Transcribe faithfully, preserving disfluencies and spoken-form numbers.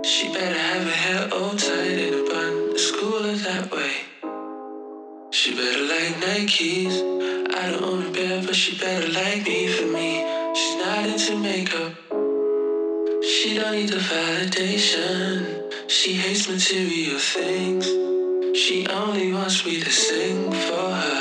She better have her hair all tight in a bun. The school is that way. She better like Nikes. I don't own a pair, but she better like me for me. She's not into makeup. She don't need the validation. She hates material things. She only wants me to sing for her.